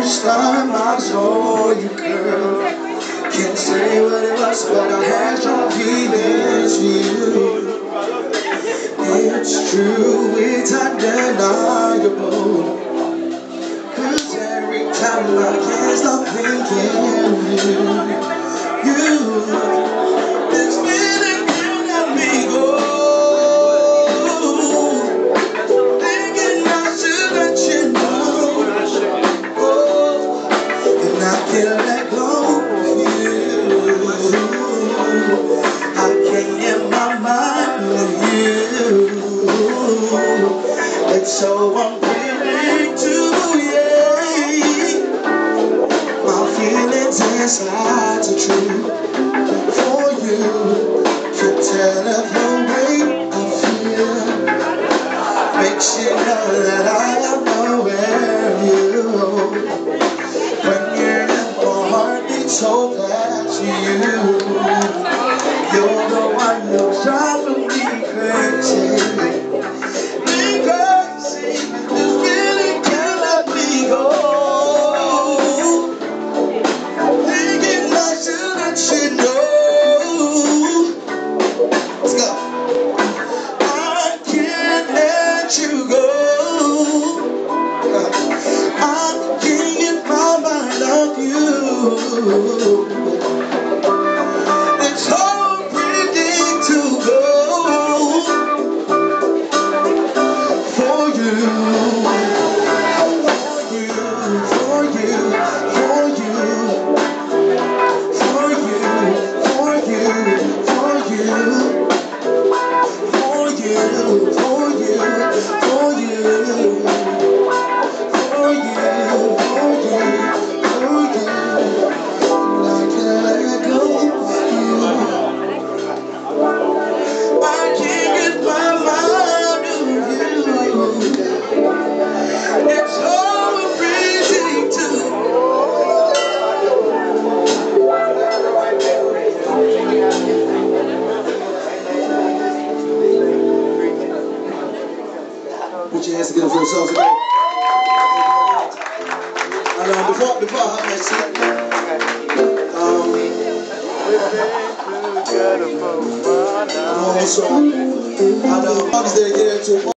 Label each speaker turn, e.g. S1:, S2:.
S1: first time I saw you, girl. Can't say what it was, but I had strong feelings for you. It's true, it's undeniable. Cause every time I can't stop thinking of you. This feeling can't let me go. Thinking I should let you know. And I can't let go of you. I can't get my mind with you. It's so unfeeling to my feelings inside are true for you. Can tell of the way I feel. Makes you know that I am nowhere you. When you're in my heart beats so fast for you. You're the one who's driving me crazy. This feeling can't let me go. Thinking I should let you know. Let's go. I can't let you go. I can't get my mind off you. It's hard pretty to go for you, for you, for you, for you, for you, for you, for you, for you, for you, for you, for you. I can't let go of you. I can't get my mind on you. It's all breezy too. Put your hands together for yourselves again. And before I have my seat, I'm almost and is dedicated to